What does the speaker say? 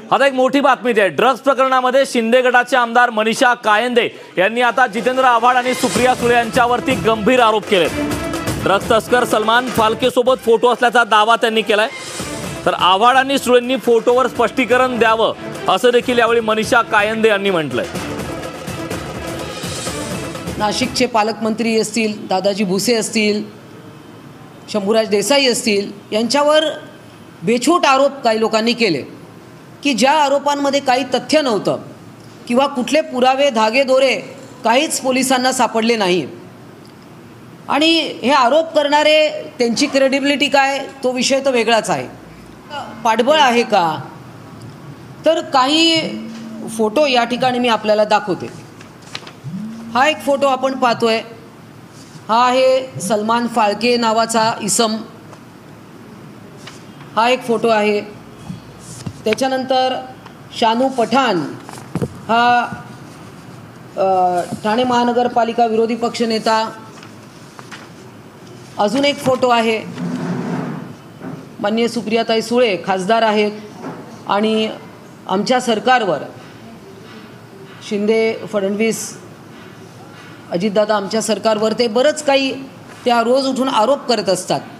आता एक मोठी बातमी आहे। ड्रग्ज प्रकरणामध्ये शिंदे गटाचे आमदार मनीषा कायंदे यांनी आता जितेंद्र आव्हाड आणि सुप्रिया सुळे यांच्यावरती गंभीर आरोप केले। ड्रग्ज तस्कर सलमान फाल्के सोबत फोटो असल्याचा दावा त्यांनी केलाय। तर आव्हाड आणि सुळेंनी फोटोवर स्पष्टीकरण द्यावं असं देखील यावेळी मनीषा कायंदे यांनी म्हटलंय। नाशिकचे पालकमंत्री असतील, दादाजी भुसे असतील, शंभूराज देसाई असतील, यांच्यावर बेछूट आरोप काही लोकांनी केले की ज्या आरोपांमध्ये काही तथ्य नव्हतं किंवा कुठले पुरावे धागेदोरे काहीच पोलिसांना सापडले नाही। आणि हे आरोप करणारे त्यांची क्रेडिबिलिटी काय तो विषय तर वेगळाच आहे। पाठबळ आहे का, तर काही फोटो या ठिकाणी मी आपल्याला दाखवते। हा एक फोटो आपण पाहतोय, हा आहे सलमान फाल्के नावाचा इसम, हा एक फोटो आहे। त्याच्यानंतर शानू पठाण हा ठाणे महानगरपालिका विरोधी पक्षनेता, अजून एक फोटो आहे। माननीय सुप्रियाताई सुळे खासदार आहेत आणि आमच्या सरकारवर शिंदे फडणवीस अजितदादा आमच्या सरकारवर ते बरंच काही त्या रोज उठून आरोप करत असतात।